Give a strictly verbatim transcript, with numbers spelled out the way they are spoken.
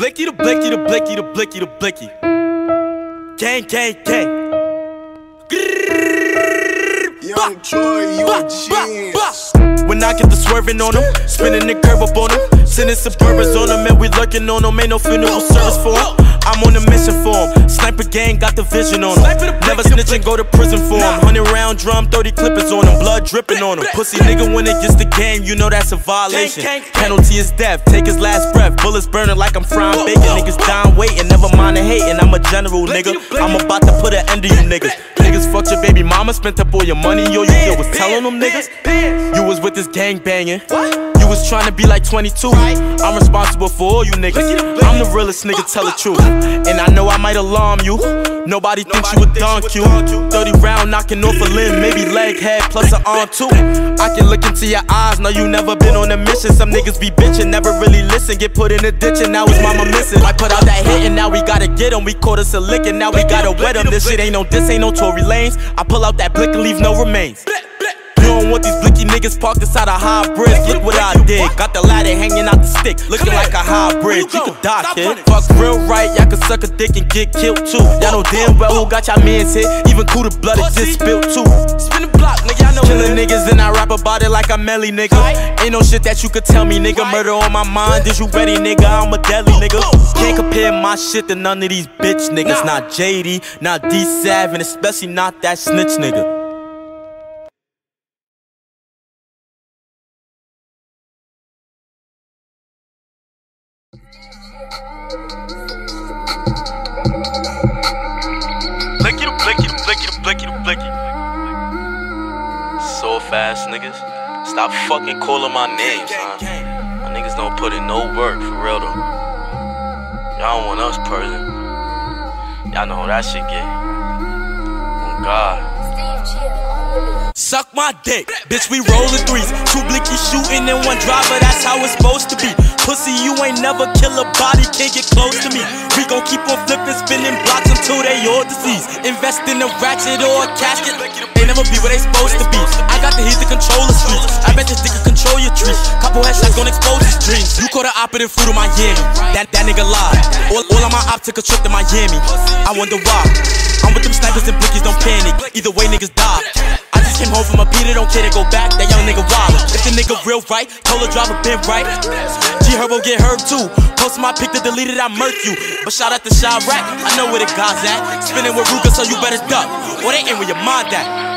blicky, the blicky, the blicky, the blicky, the blicky. Gang, gang, gang. Young Troy, you a genius. When I get the swerving on them, spinning the curve up on them, sending Suburbans on them, and we lurking on them. Ain't no funeral service for them. I'm on a mission for them. Sniper gang got the vision on them. Never snitch and go to prison for them. Hundred round drum, thirty clippers on them, blood dripping on them. Pussy nigga when it gets the game, you know that's a violation. Penalty is death, take his last breath. Bullets burning like I'm frying bacon. Niggas dying waiting, never mind the hating. I'm a general nigga, I'm about to put an end to you niggas. Niggas fucked your baby mama, spent up all your money. Yo, you still was telling them niggas you was with this gang banging. You was trying to be like twenty-two. I'm responsible for all you niggas. I'm the realest nigga, tell the truth. And I know I might alarm you. Nobody thinks you a donk you. thirty round knocking off a limb, maybe leg, head, plus an arm too. I can look into your eyes, know you never been on a mission. Some niggas be bitching, never really listen. Get put in a ditch and now his mama missing. I put out that hit and now we gotta get him. We caught us a lick and now we gotta wet him. This shit ain't no diss, ain't no Tory Lanes. I pull out that blick and leave no remains. You don't want these blicky niggas parked inside a hybrid. Look what I did, got the ladder hanging out the stick, looking like a hybrid. You could die, kid. Fuck real right, y'all could suck a dick and get killed too. Y'all know damn well who got y'all mans hit. Even cool the blood it just spilled too. Spin the block, nigga, y'all know. Killing niggas and I rap about it like I'm Melly, nigga. Ain't no shit that you could tell me, nigga. Murder on my mind, is you ready, nigga? I'm a deli, nigga. Can't compare my shit to none of these bitch niggas. Not J D, not D Sav, and especially not that snitch nigga. Blicky the blicky the blicky the blicky the blicky. So fast, niggas. Stop fucking calling my names, huh? My niggas don't put in no work, for real though. Y'all don't want us person. Y'all know how that shit get. Oh God. Suck my dick, bitch, we rollin' threes. Two blicky shooting and one driver, that's how it's supposed to be. Pussy, you ain't never kill a body, can't get close to me. We gon' keep on flipping, spinning blocks until they all deceased. Invest in a ratchet or a casket, they never be where they supposed to be. I got the heat to control the streets, I bet this dick can control your tree. Couple headshots gon' expose his dreams. You caught an operative fruit of Miami, that, that nigga lied. All, all of my op took a trip to Miami, I wonder why. I'm with them snipers and blickies, don't panic, either way niggas die. I just came home from a Peter, don't care to go back, that young nigga wild. If the nigga real right, told the driver been right. G Herbo get hurt too, posted my pic to delete it, I murk you. But shout out to Chirac, I know where the guys at. Spinning with Ruger, so you better duck, or they ain't where your mind at.